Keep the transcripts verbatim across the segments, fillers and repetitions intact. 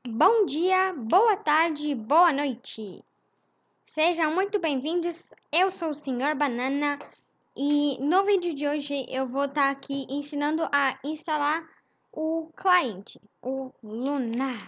Bom dia, boa tarde, boa noite. Sejam muito bem-vindos. Eu sou o senhor Banana e no vídeo de hoje eu vou estar aqui ensinando a instalar o cliente, o Lunar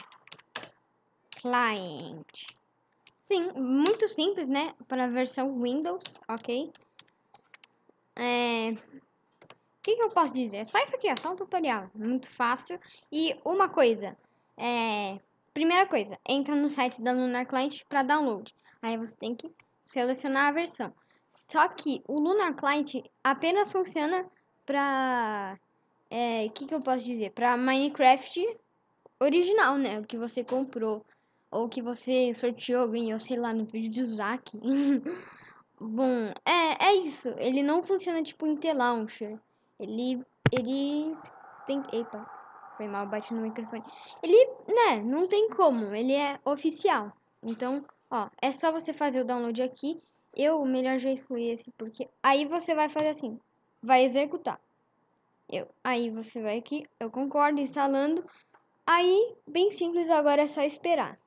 Client. Sim, muito simples, né? Para a versão Windows, ok? É... O que, que eu posso dizer? É só isso aqui, é só um tutorial. Muito fácil. E uma coisa, é... primeira coisa, entra no site da Lunar Client para download. Aí você tem que selecionar a versão. Só que o Lunar Client apenas funciona para... É... O que, que eu posso dizer? Para Minecraft original, né? O que você comprou. Ou que você sorteou, ganhou, sei lá, no vídeo de Zack. Bom, é, é isso. Ele não funciona tipo em T-Launcher. Ele, ele tem... Eita, foi mal, bati no microfone. Ele, né, não tem como. Ele é oficial. Então, ó, é só você fazer o download aqui. Eu, o melhor jeito foi esse, porque aí você vai fazer assim. Vai executar. Eu, aí você vai aqui, eu concordo, instalando. Aí, bem simples, agora é só esperar.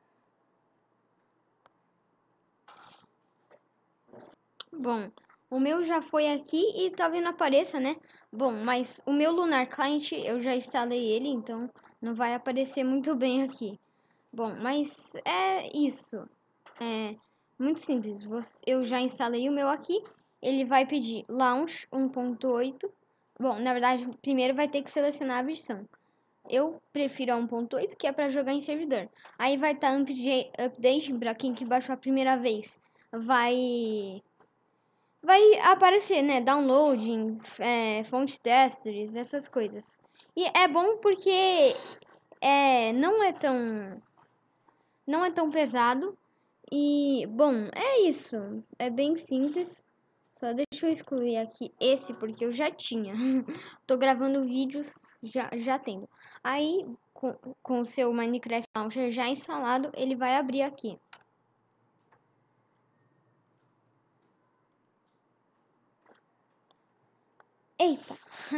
Bom, o meu já foi aqui e talvez não apareça, né? Bom, mas o meu Lunar Client eu já instalei ele, então não vai aparecer muito bem aqui. Bom, mas é isso. É muito simples. Eu já instalei o meu aqui. Ele vai pedir Launch um ponto oito. Bom, na verdade, primeiro vai ter que selecionar a versão. Eu prefiro a um ponto oito, que é para jogar em servidor. Aí vai estar tá update para quem que baixou a primeira vez. Vai vai aparecer, né? Downloading, é, fontes testers, essas coisas. E é bom porque é, não é tão não é tão pesado. E, bom, é isso. É bem simples. Só deixa eu excluir aqui esse, porque eu já tinha. Tô gravando vídeos já, já tendo. Aí, com, com o seu Minecraft Launcher já instalado, ele vai abrir aqui. Eita!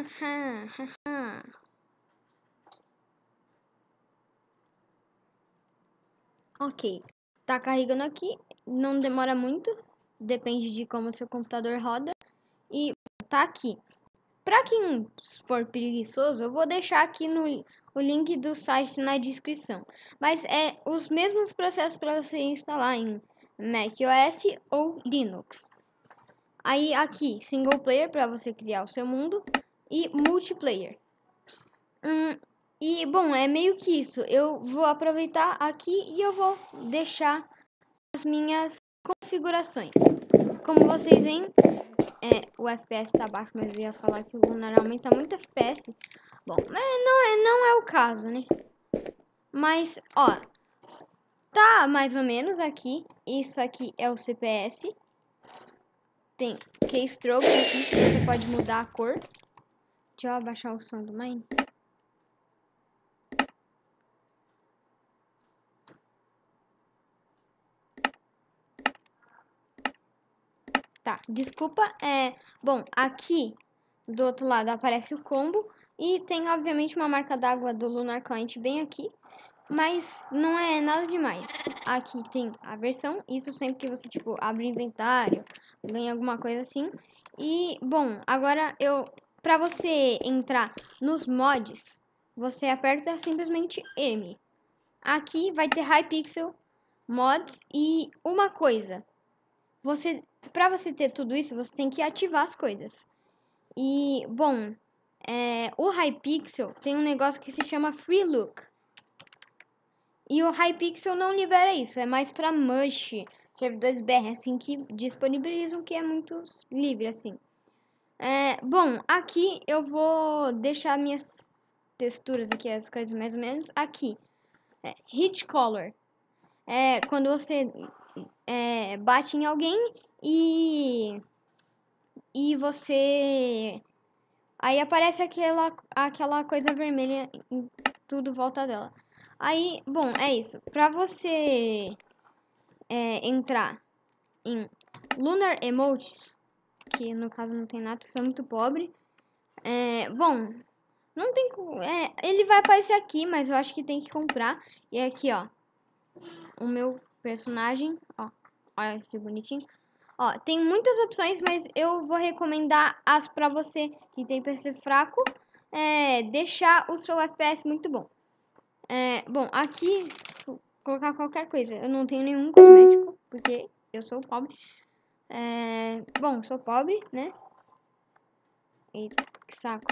Ok, tá carregando aqui, não demora muito, depende de como seu computador roda. E tá aqui. Pra quem for preguiçoso, eu vou deixar aqui no, o link do site na descrição. Mas é os mesmos processos para você instalar em macOS ou Linux. Aí aqui, single player para você criar o seu mundo e multiplayer. Hum, e bom, é meio que isso. Eu vou aproveitar aqui e eu vou deixar as minhas configurações. Como vocês veem, é, o F P S tá baixo, mas eu ia falar que o Lunar aumenta muito F P S. Bom, é, não, é, não é o caso, né? Mas, ó, tá mais ou menos aqui. Isso aqui é o C P S. Tem keystroke aqui, que você pode mudar a cor. Deixa eu abaixar o som do Mine. Tá, desculpa, é... Bom, aqui do outro lado aparece o combo e tem obviamente uma marca d'água do Lunar Client bem aqui, mas não é nada demais. Aqui tem a versão, isso sempre que você tipo abre o inventário, ganha alguma coisa assim. E bom, agora eu para você entrar nos mods, você aperta simplesmente M. Aqui vai ter Hypixel mods e uma coisa, você para você ter tudo isso, você tem que ativar as coisas. E, bom, é, o Hypixel tem um negócio que se chama Free Look. E o Hypixel não libera isso, é mais para Mush, servidores B R, assim, que disponibilizam, que é muito livre, assim. É, bom, aqui eu vou deixar minhas texturas aqui, as coisas mais ou menos, aqui. É, Hit Color. É quando você é, bate em alguém e... E você... Aí aparece aquela, aquela coisa vermelha em tudo volta dela. Aí, bom, é isso. Pra você é, entrar em Lunar Emotes, que no caso não tem nada, sou muito pobre. É, bom, Não tem... É, ele vai aparecer aqui, mas eu acho que tem que comprar. E aqui, ó. O meu personagem, ó. Olha que bonitinho. Ó, tem muitas opções, mas eu vou recomendar as pra você que tem P C fraco. É, deixar o seu F P S muito bom. É, bom, aqui, vou colocar qualquer coisa. Eu não tenho nenhum cosmético, porque eu sou pobre. É, bom, sou pobre, né? Eita, que saco.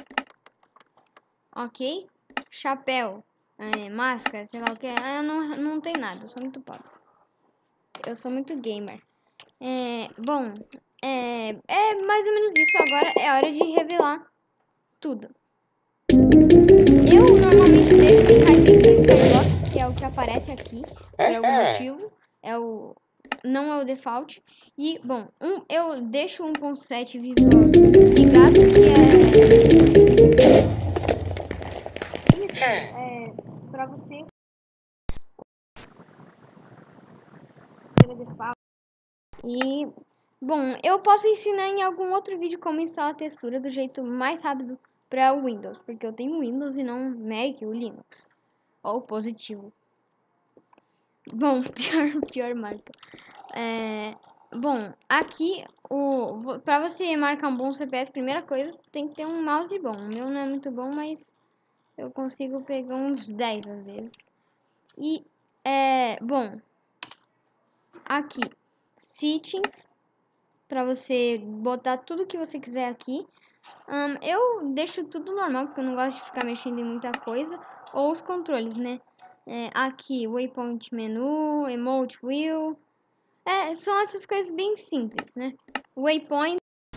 Ok. Chapéu. É, máscara, sei lá o que. Eu não, não tenho nada, eu sou muito pobre. Eu sou muito gamer. É, bom, é, é mais ou menos isso. Agora é hora de revelar tudo. Eu normalmente deixo em Hypixel Skyblock, que é o que aparece aqui, por algum motivo. É o, não é o default. E, bom, um, eu deixo um ponto sete visual ligado, que é... Isso, é pra você... E, bom, eu posso ensinar em algum outro vídeo como instalar a textura do jeito mais rápido para o Windows, porque eu tenho Windows e não Mac ou Linux, ou positivo. Bom, pior, pior marca. É, bom, aqui, o, para você marcar um bom C P S, primeira coisa, tem que ter um mouse bom. O meu não é muito bom, mas eu consigo pegar uns dez às vezes. E, é, bom, aqui, settings, para você botar tudo que você quiser aqui. Um, eu deixo tudo normal, porque eu não gosto de ficar mexendo em muita coisa. Ou os controles, né? É, aqui, waypoint menu, emote wheel. É, são essas coisas bem simples, né? Waypoint.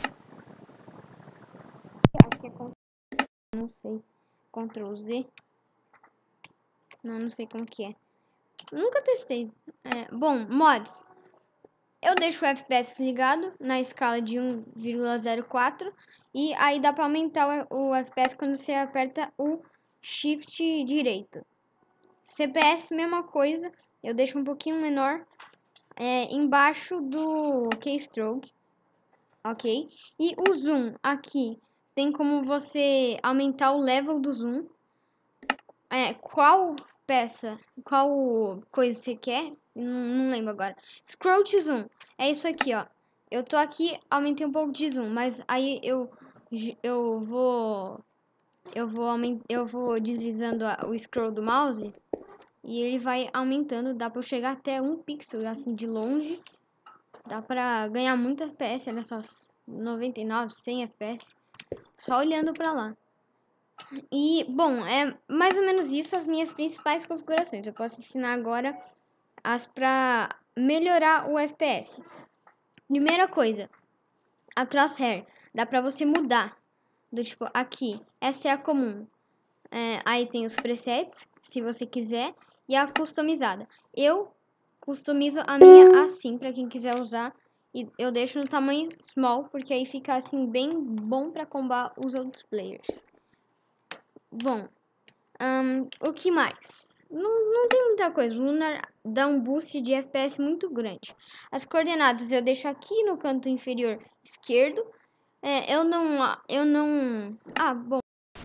Acho que é control, não sei. Ctrl Z. Não, não sei como que é. Nunca testei. É, bom, mods. Eu deixo o F P S ligado na escala de um vírgula zero quatro. E aí dá para aumentar o, o F P S quando você aperta o Shift direito. C P S, mesma coisa. Eu deixo um pouquinho menor é, embaixo do keystroke. Ok? E o zoom aqui tem como você aumentar o level do zoom. É, qual peça, qual coisa você quer? Não, não lembro agora. Scroll to zoom. É isso aqui, ó. Eu tô aqui, aumentei um pouco de zoom, mas aí eu eu vou eu vou eu vou deslizando a, o scroll do mouse e ele vai aumentando, dá para chegar até um pixel assim de longe. Dá para ganhar muito F P S, olha só, noventa e nove, cem F P S só olhando para lá. E, bom, é mais ou menos isso as minhas principais configurações. Eu posso ensinar agora as para melhorar o F P S. Primeira coisa, a crosshair. Dá pra você mudar. Do tipo, aqui, essa é a comum. É, aí tem os presets, se você quiser. E a customizada. Eu customizo a minha assim, pra quem quiser usar. E eu deixo no tamanho small, porque aí fica assim bem bom pra combar os outros players. Bom, um, o que mais? Não, não tem muita coisa. O Lunar dá um boost de F P S muito grande. As coordenadas eu deixo aqui no canto inferior esquerdo. É, eu não... Eu não... Ah, bom.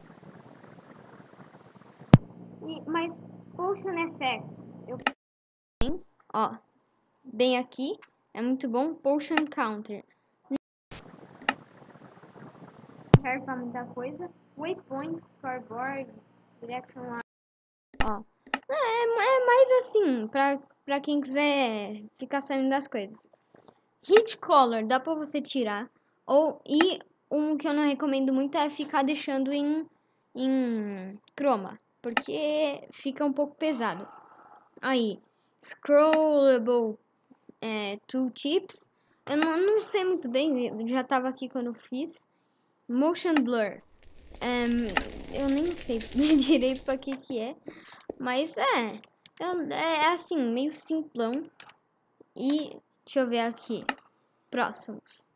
E, mas Potion Effects, eu... Ó, bem aqui. É muito bom. Potion Counter. Não serve pra muita coisa. Waypoint, Scoreboard, Direction Line. Ó. É, é mais assim, pra, pra quem quiser ficar sabendo das coisas. Hit Color, dá pra você tirar. Ou, e um que eu não recomendo muito é ficar deixando em, em chroma, porque fica um pouco pesado. Aí, Scrollable é, Tooltips. Eu não, não sei muito bem, já tava aqui quando eu fiz. Motion Blur. Um, eu nem sei direito pra que que é. Mas é, é assim, meio simplão. E deixa eu ver aqui. Próximos.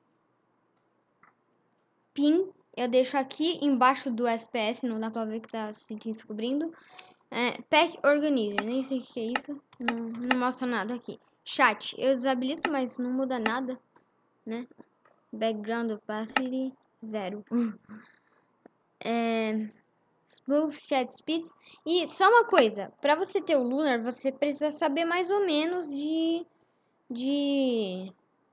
Pin, eu deixo aqui embaixo do F P S, não dá pra ver que tá se descobrindo. É, Pack Organizer, nem sei o que é isso. Não, não mostra nada aqui. Chat, eu desabilito, mas não muda nada, né? Background opacity, zero. É, Smooth Chat Speeds. E só uma coisa, para você ter o Lunar, você precisa saber mais ou menos de de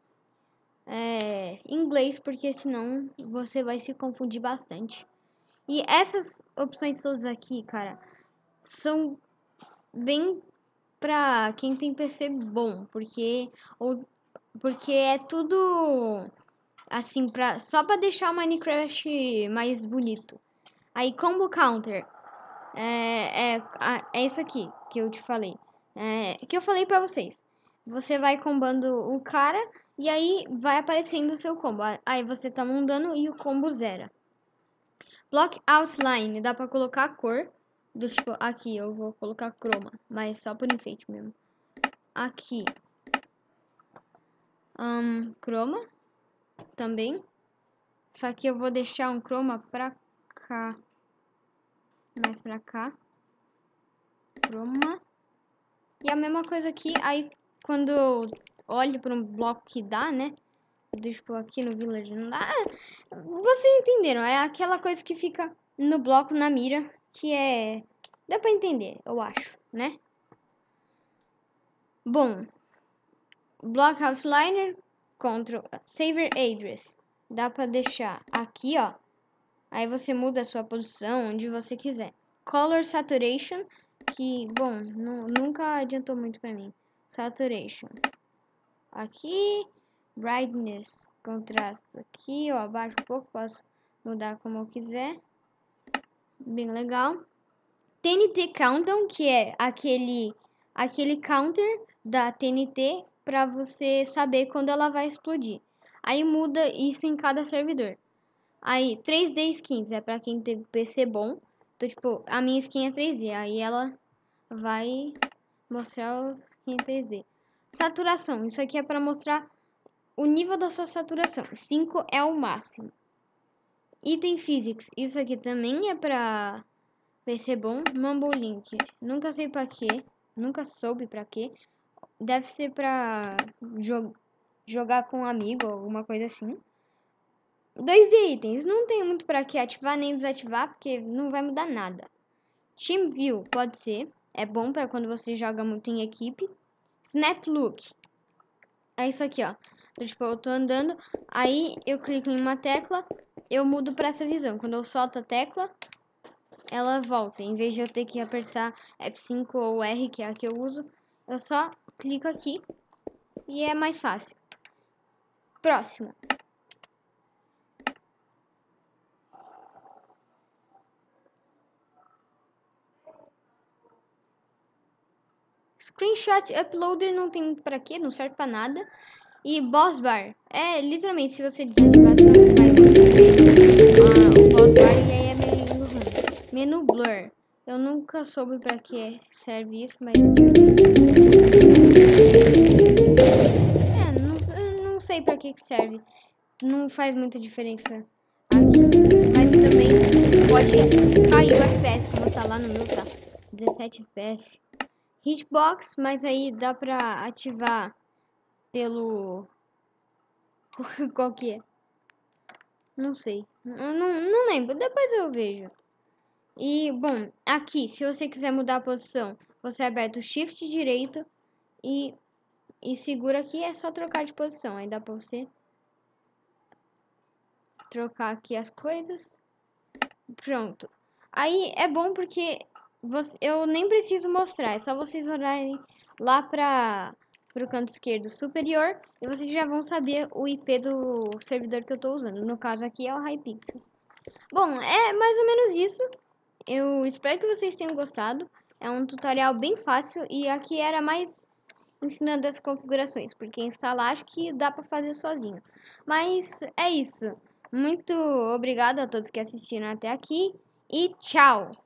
é, inglês, porque senão você vai se confundir bastante. E essas opções todas aqui, cara, são bem pra quem tem P C bom, porque ou porque é tudo assim para só para deixar o Minecraft mais bonito. Aí combo counter é, é, é isso aqui que eu te falei, é, que eu falei pra vocês. Você vai combando o cara e aí vai aparecendo o seu combo. Aí você tá mandando e o combo zera. Block outline, dá pra colocar a cor. Do tipo, aqui eu vou colocar chroma, mas só por enfeite mesmo. Aqui, um, chroma também. Só que eu vou deixar um chroma pra cá. Mais pra cá. Chroma. E a mesma coisa aqui, aí quando eu olho para um bloco que dá, né? Tipo aqui no Village não dá. Vocês entenderam? É aquela coisa que fica no bloco na mira, que é... Dá pra entender, eu acho, né? Bom, Block Outliner, Ctrl, Saver Address. Dá pra deixar aqui, ó. Aí você muda a sua posição onde você quiser. Color Saturation, que, bom, nunca adiantou muito pra mim. Saturation. Aqui, Brightness, contraste aqui, ó, abaixo um pouco, posso mudar como eu quiser. Bem legal. T N T Countdown, que é aquele, aquele counter da T N T para você saber quando ela vai explodir. Aí muda isso em cada servidor. Aí, três D Skins é para quem tem P C bom. Então, tipo, a minha skin é três D. Aí ela vai mostrar o skin em três D. Saturação. Isso aqui é para mostrar o nível da sua saturação. cinco é o máximo. Item Physics. Isso aqui também é para P C bom. Mumble Link. Nunca sei para quê. Nunca soube para quê. Deve ser para jo jogar com um amigo ou alguma coisa assim. dois D itens, não tem muito para que ativar nem desativar, porque não vai mudar nada. Team View, pode ser, é bom para quando você joga muito em equipe. Snap Look, é isso aqui, ó. Tipo, eu tô andando, aí eu clico em uma tecla, eu mudo para essa visão. Quando eu solto a tecla, ela volta. Em vez de eu ter que apertar F cinco ou R, que é a que eu uso, eu só clico aqui e é mais fácil. Próximo. Screenshot Uploader não tem pra quê, não serve pra nada. E Boss Bar, é literalmente se você desativar, você não vai ver ah, o Boss Bar e aí é meio ruim. Menu Blur, eu nunca soube pra que serve isso, mas é, não, eu não sei pra que serve, não faz muita diferença aqui, mas também pode cair o F P S como tá lá no meu, tá? dezessete F P S. Hitbox, mas aí dá pra ativar pelo... Qual que é? Não sei. Não, não lembro. Depois eu vejo. E, bom, aqui, se você quiser mudar a posição, você aperta o Shift direito e, e segura aqui. É só trocar de posição. Aí dá pra você trocar aqui as coisas. Pronto. Aí é bom porque você, eu nem preciso mostrar. É só vocês olharem lá pra... pro canto esquerdo superior e vocês já vão saber o I P do servidor que eu estou usando. No caso aqui é o Hypixel. Bom, é mais ou menos isso. Eu espero que vocês tenham gostado. É um tutorial bem fácil e aqui era mais ensinando as configurações, porque instalar acho que dá para fazer sozinho. Mas é isso. Muito obrigado a todos que assistiram até aqui e tchau!